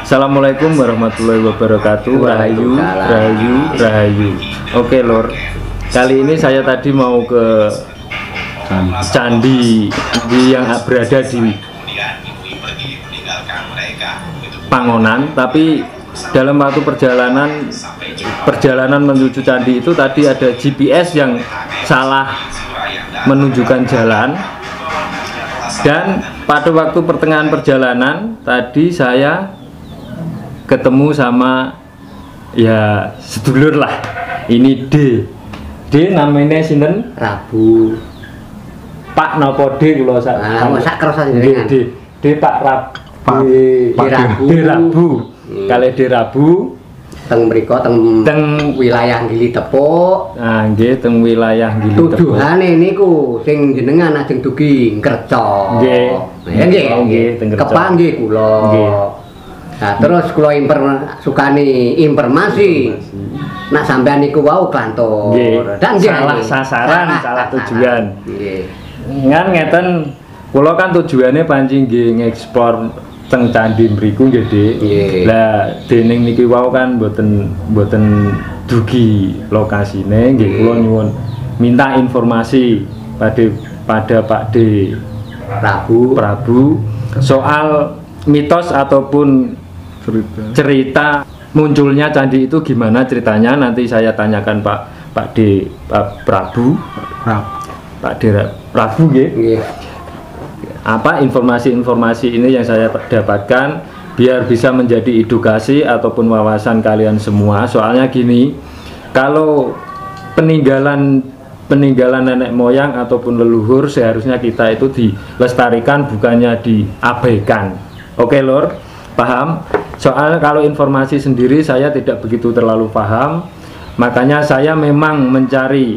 Assalamualaikum warahmatullahi wabarakatuh. Rahayu, rahayu, rahayu. Oke lor, kali ini saya tadi mau ke candi yang berada di Pangonan, tapi dalam waktu perjalanan menuju candi itu tadi ada GPS yang salah menunjukkan jalan. Dan pada waktu pertengahan perjalanan tadi saya ketemu sama ya sedulur lah, ini D namanya sinten Rabu Pak nopo D kula sak kerasa D Pak Rabu kali D Rabu teng mriko teng wilayah Gili Tepuk. Nah nggih teng wilayah Gili Tepuk. Tuduhane niku sing jenengan ajeng dugi Kerco. Nggih. Nggih teng Kerco. Kepanggih kula. Nggih. Nah terus kula sukani informasi. Nak sampean niku wau klantur. Dan salah sasaran, salah tujuan. Nggih. Ngan ngeten kula kan tujuannya pancing nggih ngeksplor teng candi mriku nggih Dik. Lah dening niki wau kan mboten dugi lokasine nggih kula nyuwun minta informasi pada Pak D Prabu soal mitos ataupun cerita munculnya candi itu gimana ceritanya. Nanti saya tanyakan Pak D Prabu nggih. Apa informasi-informasi ini yang saya dapatkan biar bisa menjadi edukasi ataupun wawasan kalian semua. Soalnya gini, kalau peninggalan nenek moyang ataupun leluhur seharusnya kita itu dilestarikan, bukannya diabaikan. Oke lor, paham? Soal kalau informasi sendiri saya tidak begitu terlalu paham, makanya saya memang mencari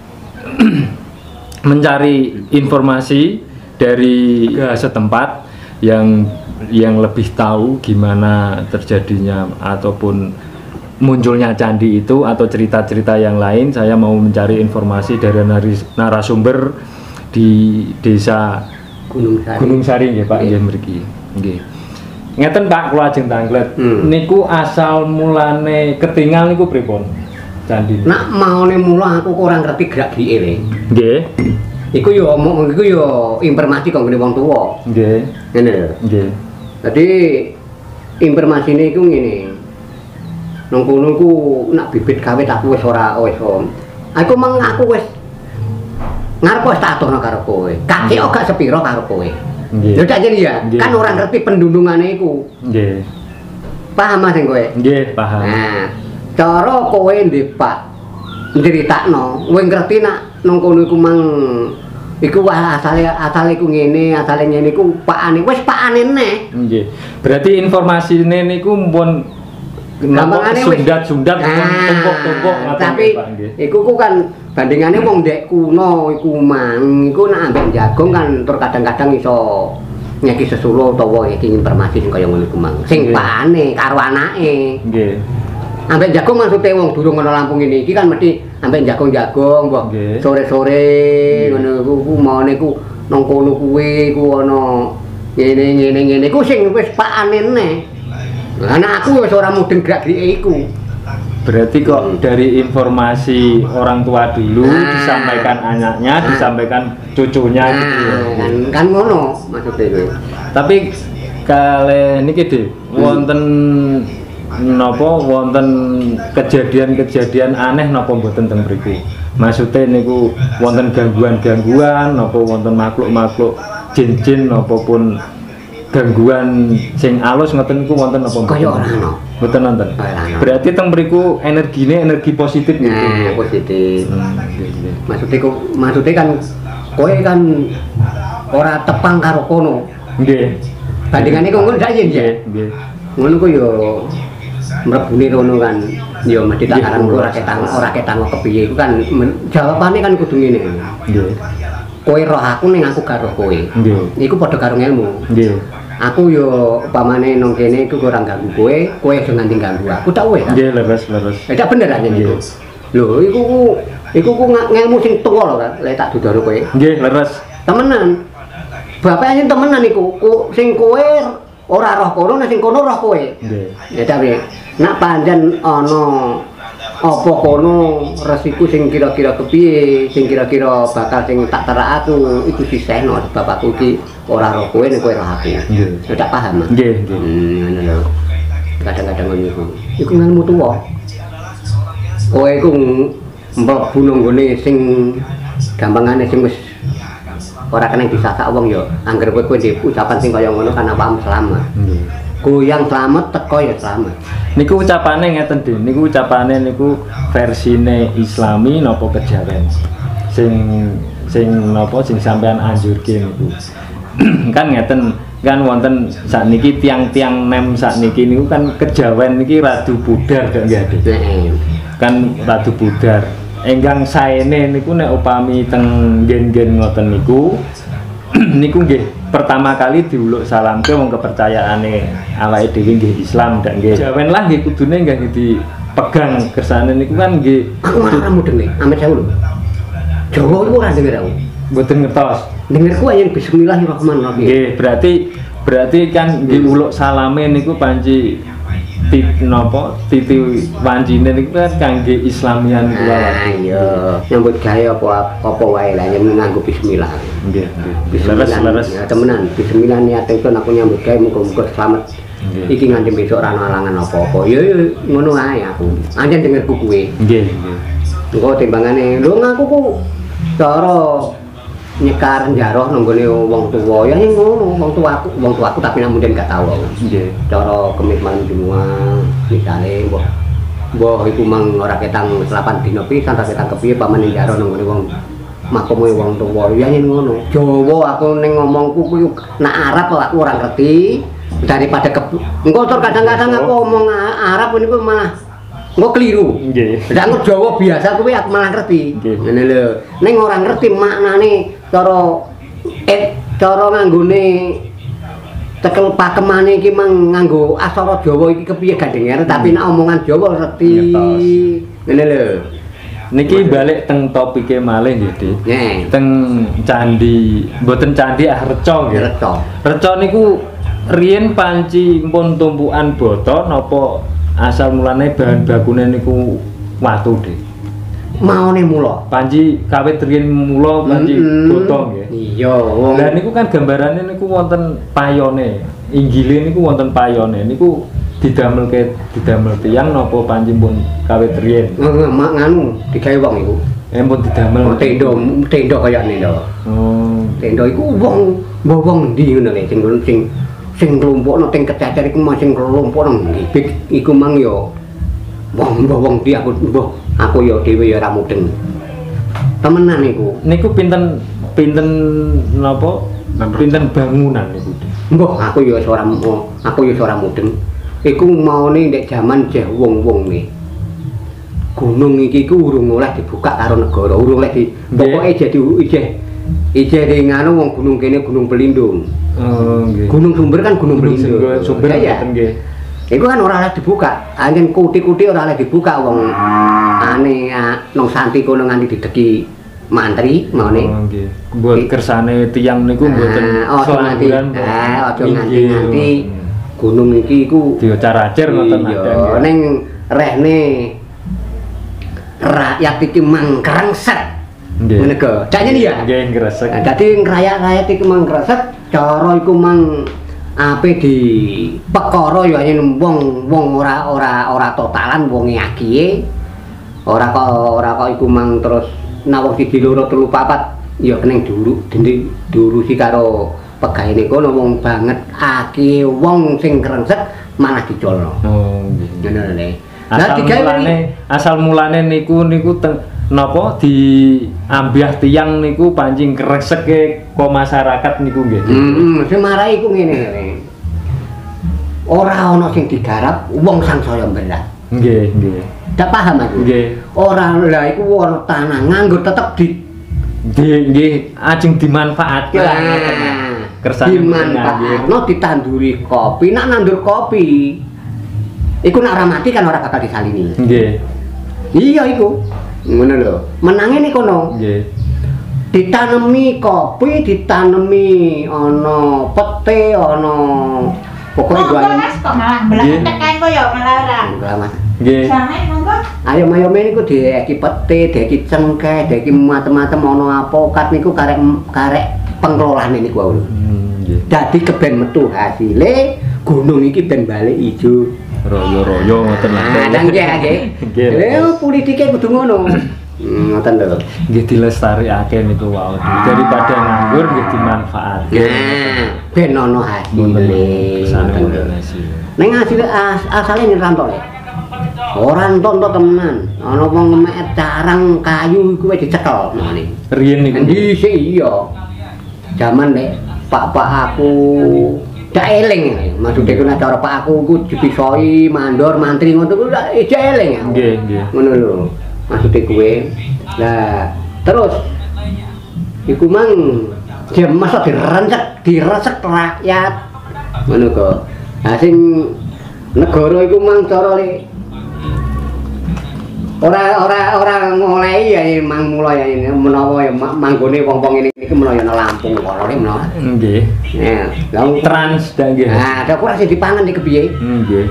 informasi dari setempat yang lebih tahu gimana terjadinya ataupun munculnya candi itu atau cerita-cerita yang lain. Saya mau mencari informasi dari narasumber di desa Gunung Sari nggih Pak nggih mriki. Nggih. Ngeten Pak kula ajeng tanglet. Niku asal mulane ketingal niku pripun candi? Nak maune mula aku kurang ngerti gerak-gerike. Nggih. Iku yo omong iku yo informasi kanggone wong tuwa. Nggih. Ngene lho. Nggih. Dadi informasine iku ngene. Nang kono ku nak bibit kawit aku wis ora om. Aku wis ngarep wis tak atono karo kowe. Kakek gak sepiro karo kowe. Nggih. Lho tak jadi ya, kan ora ngerti pendundungane iku. Nggih. Paham Mas kowe? Nggih, paham. Nah, cara kowe ndepak nyeritakno, kowe ngerti nak nang kono iku mang iku asale iku ngene, asale ngene iku pakane wis pakane neh. Nggih. Berarti informasine niku mumpun gampangane sundat-sundat tumpuk-tumpuk ngoten. Tapi iku kan bandingane wong ndek kuno iku mang iku nak ambek jagung kan tur kadang-kadang iso nyeki sesulo utawa iki informasi sing kaya ngono iku mang. Sing pakane karo anake. Nggih. Ambek jagung maksudnya wong durung ana Lampung ini kan mesti ambek jagung-jagung mbok sore-sore ngono iku maune iku nang kono kuwi iku ana ngene iku sing wis pakane neh. Lah aku wis ora mudeng gerak-gerike iku. Berarti kok dari informasi orang tua dulu disampaikan anaknya, disampaikan cucunya gitu ya. Kan ngono maksudnya kowe. Tapi kale niki De, wonten kejadian-kejadian aneh napa mboten teng mriku? Maksudnya niku wonten gangguan-gangguan napa wonten makhluk-makhluk jin-jin napa pun gangguan sing alus ngoten niku wonten napa mboten? Kaya ora ana. Mboten nonton. Berarti teng mriku energine energi positif gitu. Nah, positif. Maksudnya kan kowe kan ora tepang karo kono. Nggih. Bandingane kok ngono sak ya. Nggih. Ngono ku yo mrebune rono kan ya mesti tak aran ora ketang kepiye iku kan jawabane kan kudu ngene. Nggih. Kowe roh aku ning aku karo kowe. Nggih. Iku padha karo ilmu. Nggih. Aku yo upamane nang kene iku ora ganggu kowe aja nganti ganggu aku tak kowe kan. Nggih, leres. Tak bener aja niku. Lho, iku ku ngelmu sing tuwa lho kan, lek tak dudaro kowe. Nggih, leres. Temenan. Bapaknya temenan iku, sing kowe ora roh kono nek sing kono roh kowe. Nggih. Ya tapi nak pancen ana apa kono resiko sing kira-kira kepiye, sing kira-kira bakal sing tak terak aku iku sisehno bapakku iki ora roh kowe nek kowe roh aku. Nggih. Ya tak paham. Nggih, nggih. Ngono lho. Kadang-kadang ngono iku. Iku nganmu tuwa. Kowe iku mlebu nang gone sing gampangane sing wis ora kena disasak wong ya. Angger kowe ndek ucapan sing kaya ngono kan awakmu selamat. Goyang selamat teko ya selamat. Niku ucapane ngeten Den, niku ucapane niku versine Islami napa kejawen. Sing napa sing sampean anjurke niku. Kan ngeten kan wonten sakniki tiang-tiang nem sakniki niku kan kejawen niki radu pudar gak nggih. Kan radu pudar. Enggang saene niku nek upami teng gen-gen ngoten niku niku nggih pertama kali diuluk salamke wong kepercayaane awake dhewe nggih Islam ndak nggih. Jawen lah nggih kudune nggih dipegang kersane niku kan nggih aku mudeng nek amit sewu lho. Jawa iku ora denger aku. Mboten ngertos. Dengerku ayen bismillahirrahmanirrahim. Nggih, berarti kan nggih uluk salame niku panci titi wancine niku kan kangge Islamian niku wae. Iya, nyambut gawe apa wae lah yen nganggo bismillah. Nggih, leres. Ya temenan, bismillah niate aku nyambut gawe muga-muga selamat. Iki nganti besok ora ana alangan apa-apa. Ya ngono ae aku. Anjen dengerku kuwe. Nggih. Engko timbangane lho ngaku ku cara nyekar njaroh nang gone wong tuwa ya ngono wong tuaku tapi namun dia gak tahu aku. Nggih. Cara komitmen semua misale mbah iku mang ora ketang selapan dina pisan ta ketang kepiye pamane njaroh nang gone wong makume wong tuwa ya ngono. Jawa aku ning ngomongku kuwi nak Arab aku ora ngerti daripada engko kadang-kadang aku ngomong Arab niku malah engko keliru. Nggih. Lah engko Jawa biasa kuwi aku malah ngerti. Ngene lho. Ning ora ngerti maknane cara nganggone tekel pakemane iki mang nganggo aksara Jawa iki kepiye gandengan tapi nek omongan Jawa ngerti. Ngene lho. Niki balik teng topike malih nggih, Dik. Teng candi, mboten candi reca nggih. Reca niku riyen panci pun tumpukan bata napa asal mulane bahan bakune niku watu, Dik. Maone mula. Panci kawit riyen mula panci bata nggih. Iya, wong. Lah niku kan gambarane niku wonten payone. Inggile niku wonten payone. Niku didamel tiyang napa panci pun kawit riyen. Nganu digawe wong iku. Pun didamel tenda kayane lho. Oh. Tenda iku wong ndi ngono lho sing nglumpukno teng kececer iku masing nglumpukno ngibik iku mang yo wong ndi aku yo dhewe yo ora mudeng. Temenan iku. Niku pinten napa? Pinten bangunan niku. Mbah aku yo ora mudeng. Iku maune ndek jaman jeh wong-wong nih. Gunung iki ku urung oleh dibuka karo negara, urung oleh pokoke ijeh nganu wong gunung kene Gunung Pelindung. Oh, nggih. Gunung Sumber kan Gunung Pelindung. Sumber ya. Nggih. Iku kan ora oleh dibuka. Anjen kuti-kuti ora oleh dibuka wong ane nang Santi kono nganti dideki mantri maune. Oh, nggih. Buat kersane tiyang niku mboten selangguran. Aja nganti gunung iki iku diacar-acar ngoten ada. Ning rehne rakyat iki mangkrengset. Nggih. Ngene kok. Dane ya? Nggih, ngresek. Dadi rakyat iki mangkrengset cara iku mang ape di perkara ya yen wong ora totalan wonge agihe. Ora kok iku mang terus nawang siji loro telu papat ya keneng diurusi karo pegaene kono wong banget aki wong sing krengset malah dicolno. Oh nggih. Ngono lho. Asal mulane niku napa diambyah tiyang niku pancing kreseke kok masyarakat niku nggih. Sing marai iku ngene. Ora ana sing digarap wong sangsaya berat. Nggih, nggih. Ndak paham aku. Nggih. Ora lha iku ana tanah nganggo tetep nggih ajeng dimanfaatke lah. Kersane dimanfaatno ditanduri kopi, nak nandur kopi iku nak ora mati kan ora bakal disalini. Nggih. Iya iku. Ngono lho. Menange ning kono. Nggih. Ditanemi kopi, ditanemi ana pete, ana Pokoknya gua kok malah belah tekan kok ya malah ora. enggak Mas. Nggih. Jangan monggo. Ayam-ayam niku dieki pete, dieki cengkeh, dieki macam-macam ono apokat niku karek pengelolaane niku wae. Nggih. Dadi keben metu hasile gunung iki ben balik ijo. Royo-royo ngoten lah. Nah, nang nggih. Nggih. Lha politike kudu ngono. Ngoten lho. Nggih dilestarikake niku wae. Daripada nganggur nggih dimanfaatke. Nah, ben ono hasile. Kesane ngoten hasil. Ning hasil asale nyerantok le. Ora entuk temenan. Ana wong ngemek carang kayu iku wis dicekel ngene. Riyen niku. Dhisik iya. Zaman nek pak-pak aku dak eling. Maksude ku nek cara pak aku iku dipisoi mandor mantri ngono ku dak eling. Nggih, nggih. Ngono lho. Maksude kuwe. Lah, terus iku mang dia masa diresek rakyat. Ngono kok. Lah sing negara iku mang cara le ora ngolehi ya mang mulai ya menawa ya manggone wong-wong ngene iki menawa ya Lampung kono menawa. Nggih. Nah, lha Trans dak nggih. nah, ada kurang sing dipangan iki kepiye? Nggih.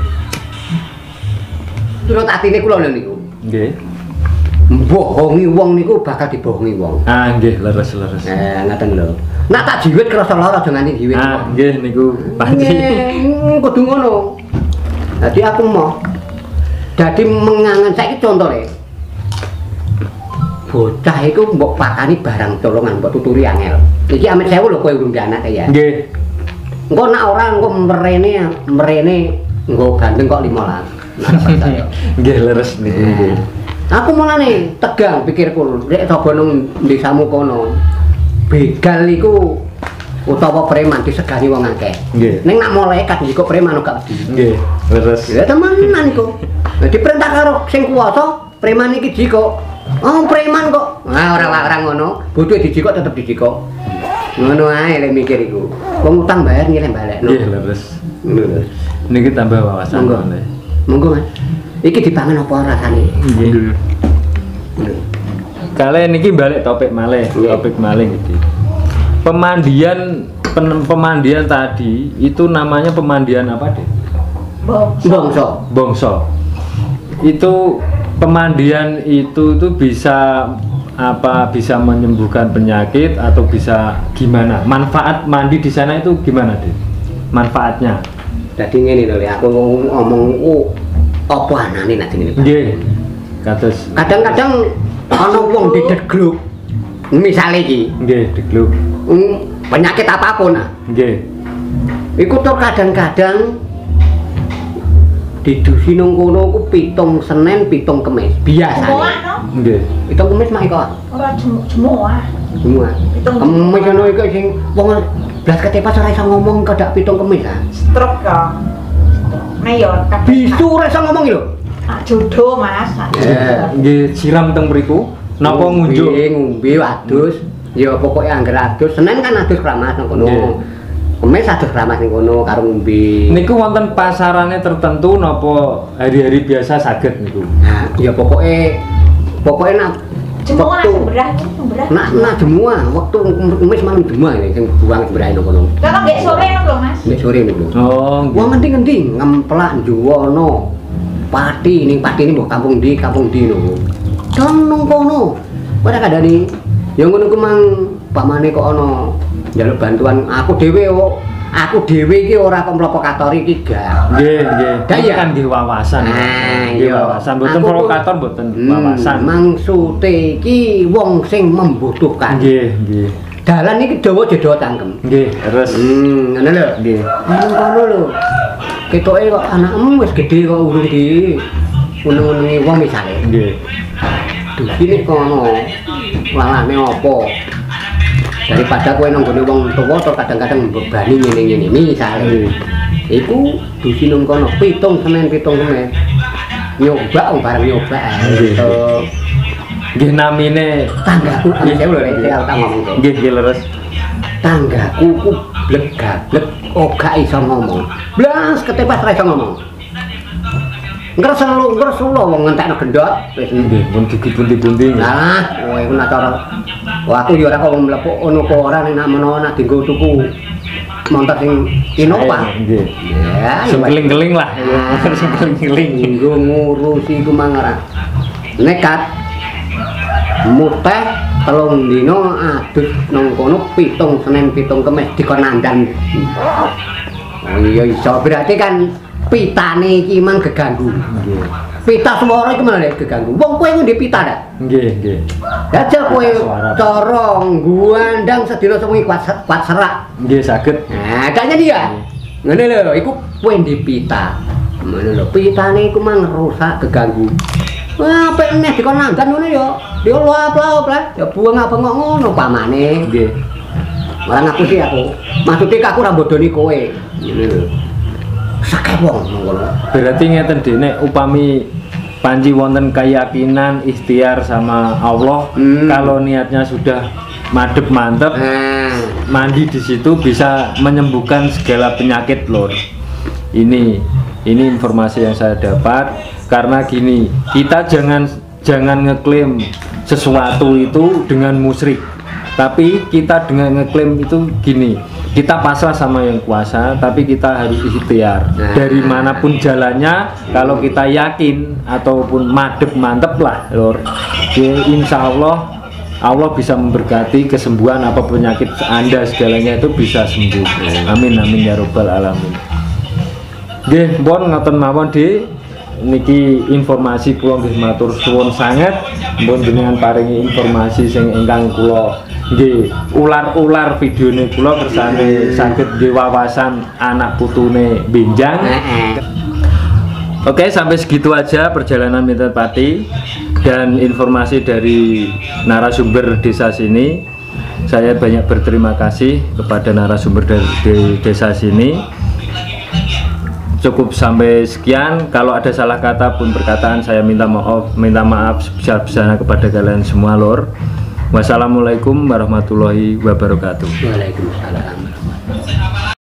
Turut atine kula lho niku. Nggih. Bohongi wong niku bakal dibohongi wong. Ah nggih, leres-leres. Ngaten lho. Nak tak jiwit krasa lara aja nganti jiwit. Ah nggih niku pasti. Kudu ngono. Dadi aku mau dadi mengangen saiki contone. Bocah iku mbok pakani barang colongan mbok tuturi angel. Iki amit 1000 lho kowe urung anak ya. Nggih. Engko nak ora engko mrene engko gandeng kok 15. Nggih leres niku nggih. Aku mulane tegang pikirku nek coba nang desamu kono. Begal iku utawa preman disegani wong akeh. Nggih. Ning nak malaikat iki kok preman gak wedi. Nggih, leres. Ya temenan iku. Diperintah karo sing kuwasa, preman iki dikok. Oh, preman kok. Nah, ora ngono. Butuh didikok tetep didikok. Ngono ae lek mikir iku. Wong utang bayar ngilih balekno. Nggih, leres. Ngono lho. Niki tambah wawasan Monggo. oleh. Monggo, Mas. Iki dipangan apa rasane? Nggih. Kalian niki balik topik malih, Nggih. topik malih gitu. Pemandian tadi itu namanya pemandian apa deh? Bongso. Bongso. Itu pemandian itu bisa apa? Bisa menyembuhkan penyakit atau bisa gimana? Manfaat mandi di sana itu gimana deh? Manfaatnya? Dadi ngene lho, aku ngomong apa anane nek ngene. Nggih. Kados Kadang-kadang ana wong didegluk. Misale iki, nggih digluk. Penyakit apapun nah. Nggih. Iku tuh kadang-kadang didusi nang kono ku 7 Senin, 7 Kemis. Biasane. Nggih. 7 Kemis mah iku. Ora semua. Semua. Kemis ono iku sing wong blas ketepas ora iso ngomong kedak 7 Kemis ah. Stroke ya. Mayor Bisu ora iso ngomong lho. jodoh Mas. Nggih siram teng mriku. Napa ngunjuk? Ngombe adus. Ya pokoke angger adus. Senin kan adus keramas nang kono. Kemis adus keramas ning kono karo ngombe. Niku wonten pasarane tertentu napa hari-hari biasa saged niku? Nah, ya pokoke nak Jemua sembrah. nak jemua waktu Kemis malam jemua ini sing buang sembrah nang kono. Kalau nggak sore lho Mas. Nek sore niku. Oh, Wong ngendi-ngendi ngemplak Juwono. Pati ini mbok kampung ndi lho. Don nang kono. Ora kadani ya ngono ku mang pamane kok ana njaluk bantuan aku dhewe iki ora kok mlopokator iki gak. nggih. Daya. Kan nggih wawasan. Nggih iya. wawasan mboten Aku provokator mboten wawasan. Maksude iki wong sing membutuhkan. Nggih. Dalan iki dawa jedo cangkem. Nggih, terus. Ngono lho. Nggih. Ngono lho. Ketoke kok anakmu wis gedhe kok urung di unung-unungi wong misale. Nggih. Dusine kono. Lalane apa? Daripada kowe nang gone wong tuwa to kadang-kadang mbebani ngene-ngene misale. Iku dusi nang kono 7 Senin 7 Kemis. Nyoba wong bareng nyoba. Nggih namine Tanggaku saya lho nek tak ngomong. nggih leres. Tanggaku ku blek-gablek ora iso ngomong. Blas ketepas ora iso ngomong. Ngreselo wong ngentekno gendot wis Nggih, pun dipundi-pundi. Lah, kowe ku nak cara. Wah, aku ya ora kok mlepuk ono apa ora nek nak menawa nak dienggo tuku montor sing Innova. Nggih. Ya, Sing keling-keling lah. Sing keling-keling. Nggo ngurusi ku mangaran. Nekat muteh telung dino adus nang kono pitung Senin pitung Kemis dikon nandan. Oh iya iso berarti kan pitane iki mang geganggu. Nggih. Pita swara iki malah geganggu. Wong kowe ku ndek pita dak? Nggih, nggih. Dajal kowe cara ngguandang sedina sewengi kuat serak. Nggih saged. Nah, kayaknya dia. Ngene lho, iku kowe ndek pita. Ngene lho, pitane iku mang rusak geganggu. Wah, apik meneh dikon nandan ngono ya. Dia lap-lap lah, ya buang apa ngono pamane. Nggih. Malah aku sih aku. Maksudnya aku ra bodoni kowe. Ngene lho. Sakeh wong ngono. Berarti ngeten dene upami panji wonten keyakinan ikhtiar sama Allah, kalau niatnya sudah madep mantep, mandi di situ bisa menyembuhkan segala penyakit lor. Ini informasi yang saya dapat. Karena gini, kita jangan ngeklaim sesuatu itu dengan musyrik, tapi kita dengan ngeklaim itu gini, kita pasrah sama yang kuasa, tapi kita harus ikhtiar dari manapun jalannya. Kalau kita yakin ataupun madep mantep lah lor, insya Allah bisa memberkati kesembuhan apa penyakit Anda segalanya itu bisa sembuh. Amin amin ya robbal alamin. Nggih, pun ngoten mawon di niki informasi kula nggih matur suwun sanget, mbon jenengan paringi informasi sing ingkang kula nggih ular-ular videone kula kersane saged nggih wawasan anak putune benjang. Oke, sampai segitu aja perjalanan Minten Pati dan informasi dari narasumber desa sini. Saya banyak berterima kasih kepada narasumber dari desa sini. Cukup sampai sekian. Kalau ada salah kata pun perkataan, saya minta maaf sebesar-besarnya kepada kalian semua lor. Wassalamualaikum warahmatullahi wabarakatuh. Waalaikumsalam.